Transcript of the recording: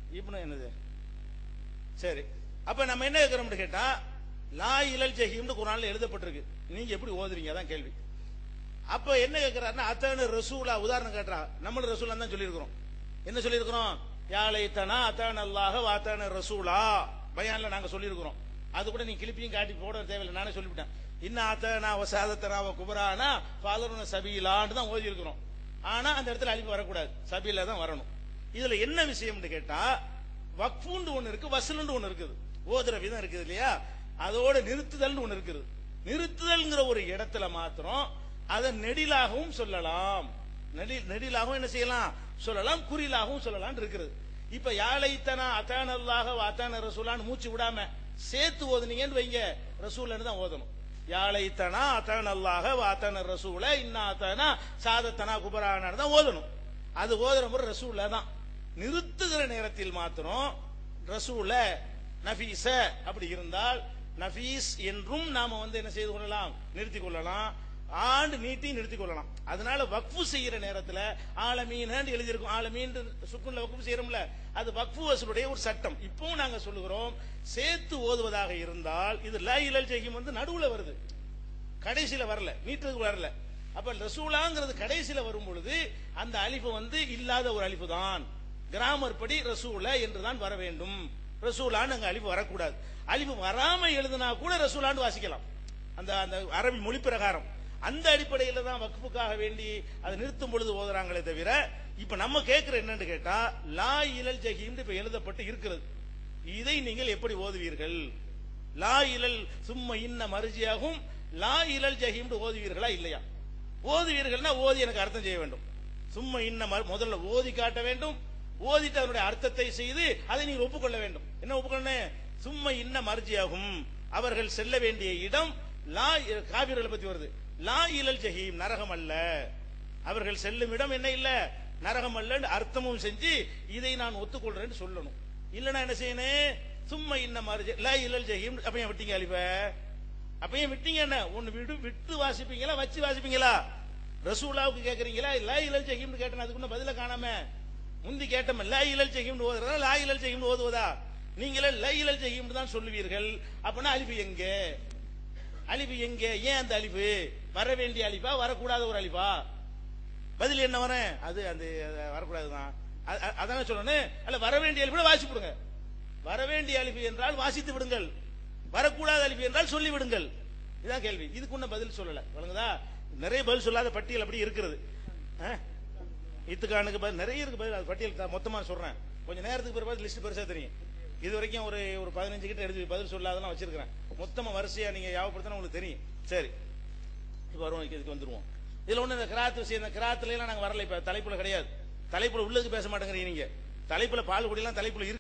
இப்னு என்னது சரி. அப்ப நம்ம என்ன கேட்கிறோம்னு கேட்டா லா இலல் ஜஹீம்னு குர்ஆன்ல எழுதப்பட்டிருக்கு, நீங்க எப்படி ஓதுறீங்க அதான் கேள்வி. அப்ப என்ன கேட்கிறாருன்னா அத்தான ரசூலா உதாரணம் கேட்டா நம்மளும் ரசூலா தான் சொல்லியிருக்கிறோம். என்ன சொல்லியிருக்கிறோம்? யா லைத்தனா அத்தான அல்லாஹ வாத்தான ரசூலா பயான்ல நாங்க சொல்லியிருக்கிறோம். அது கூட நீ கிளிப்பியும் காட்டி போட தேவையில்லை, நானே சொல்லிவிட்டேன். இன்ன ஆத்தனா வசாதத்தனா குபரானா ஃபாதருன சபீலான்னு தான் ஓதி இருக்கிறோம். ஆனா அந்த இடத்துல அலிஃப் வரக்கூடாது, சபீலா தான் வரணும். இதுல என்ன விஷயம்னு கேட்டா வக்ஃபுன்னு ஒண்ணு இருக்கு, வஸ்லுன்னு ஒண்ணு இருக்குது, ஓதுற விதம் இருக்குது இல்லையா, அதோட நிறுத்துதல்னு ஒண்ணு இருக்குது. நிறுத்துதல்ங்கிற ஒரு இடத்துல மாத்திரம் அதை நெடிலாகவும் சொல்லலாம், நெடிலாகவும் என்ன செய்யலாம் சொல்லலாம், குறிலாகவும் சொல்லலாம் இருக்கிறது. இப்ப யாழைத்தனா அத்தான அல்லாஹ வாத்தான ரசூலான்னு மூச்சு விடாம சேர்த்து ஓதுனீங்கன்னு வைங்க, ரசூலன்னு தான் ஓதணும். யாழைத்தனா அத்தான அல்லாஹ வாத்தான ரசூல இன்னா அத்தானா சாதத்தனா குபரான தான் ஓதணும். அது ஓதுற முறை ரசூல தான். நிறுத்துகிற நேரத்தில் மாத்திரம் ரசூல நஃபீஸ அப்படி இருந்தால் நஃபீஸ் என்றும் நாம என்ன செய்து கொள்ளலாம், நிறுத்திக் கொள்ளலாம், ஆண்டு நீட்டி நிறுத்திக் கொள்ளலாம். அதனால வக்ஃபு செய்யற நேரத்தில் ஆலமீன் எழுதியிருக்கும், ஆலமீன் சுக்குன்ல வக்ஃபு செய்யறோம்ல, அது வக்ஃபு வசூலுடைய ஒரு சட்டம். இப்பவும் நாங்க சொல்லுகிறோம், சேர்த்து ஓதுவதாக இருந்தால் இது லா இலல் ஜஹீம் நடுவுல வருது, கடைசியில வரல, நீட்டுக்கு வரல. அப்ப ரசூலாங்கிறது கடைசியில வரும் பொழுது அந்த அலிஃபு இல்லாத ஒரு அலிஃபு தான். கிராமர் படி ரசூல என்றுதான் வர வேண்டும், ரசூலான்னு அங்க அலிஃபு வரக்கூடாது. அலிஃபு வராம எழுதினா கூட ரசூலான்னு வாசிக்கலாம், அந்த அந்த அரபி மொழி பிரகாரம். அந்த அடிப்படையில் தான் வக்ஃபுக்காக வேண்டி அதை நிறுத்தும் பொழுது ஓதுறாங்களே தவிர, இப்ப நம்ம கேட்கிற என்னன்னு கேட்டா லா இலல் ஜஹீம் இப்ப எழுதப்பட்டு இருக்கிறது, இதை நீங்கள் எப்படி ஓதுவீர்கள்? லா இலல் சும்ம இன்ன மர்ஜியஹும் லா இலல் ஜஹீம் ஓதுவீர்களா இல்லையா? ஓதுவீர்கள்னா ஓதி எனக்கு அர்த்தம் செய்ய வேண்டும். சும்ம இன்ன முதல்ல ஓதி காட்ட வேண்டும், ஓதிட்டு அதனுடைய அர்த்தத்தை செய்து அதை நீங்கள் ஒப்புக்கொள்ள வேண்டும். என்ன ஒப்புக்கொள்ளணும்? சும்ம இன்ன மர்ஜியஹும் அவர்கள் செல்ல வேண்டிய இடம் லா, காபிர்களை பத்தி வருது, லா இலல் ஜஹீம் நரகம் அல்ல, அவர்கள் செல்லும் இடம் என்ன இல்ல நரகம் அல்ல அர்த்தமும் செஞ்சு இதை நான் ஒத்துக்கொள்றேன்னு சொல்லணும். இல்லனா என்ன செய்யணும்? சும்மா இன்ன மாதிரி லா இலல் ஜஹீம் அப்பயும் விட்டீங்க அலிஃப, அப்பயும் விட்டீங்க. என்ன ஒன்னு விட்டு வாசிப்பீங்களா வச்சு வாசிப்பீங்களா? ரசூலாவுக்கு கேக்குறீங்களா லா இலல் ஜஹீம் கேட்டேன், அதுக்கு பதில காணாம முந்தி கேட்டோம் லா இலல் ஜஹீம் ஓதுறதா லா இலல் ஜஹீம் ஓதுவதா? நீங்களே லா இலல் ஜஹீம் தான் சொல்லுவீர்கள். அப்பனா அலிஃபு எங்க? அலிஃபு எங்க? ஏன் அந்த அலிஃபு வர வேண்டிய அலிஃபா வரக்கூடாத ஒரு அலிஃபா? பதில் என்ன வர? அது அந்த வரக்கூடாதுதான், அதான சொல்லணும். அல்ல வர வேண்டிய அலிஃபு வாசி விடுங்க, வர வேண்டிய அலிஃபு என்றால் வாசித்து விடுங்கள், வரக்கூடாத அலிஃபு என்றால் சொல்லி விடுங்கள். இதான் கேள்வி. இதுக்கு ஒன்னும் பதில் சொல்லல, வழங்குதா? நிறைய பதில் சொல்லாத பட்டியல் அப்படி இருக்கிறது. இத்துக்கானுக்கு பதில் நிறைய இருக்கு, பதில் அது பட்டியல் மொத்தமா சொல்றேன், கொஞ்சம் நேரத்துக்கு பிறகு லிஸ்ட் பெருசா தெரியும். இது வரைக்கும் ஒரு 15 கிட்ட எடுத்து பதில் சொல்லாதெல்லாம் வச்சிருக்கிறேன், மொத்தமா வரிசையா நீங்க யாவப்படுத்தினா உங்களுக்கு தெரியும். சரி, இப்ப வருவோம், இதுக்கு வந்துருவோம். இதுல ஒண்ணு இந்த கிராத் விஷயம், இந்த கிராத்துல எல்லாம் நாங்க வரல, இப்ப தலைப்புல கிடையாது, தலைப்புல உள்ளதுக்கு பேச மாட்டேங்கிறீங்க நீங்க. தலைப்புல பால் குடியெல்லாம் தலைப்புல இருக்கு.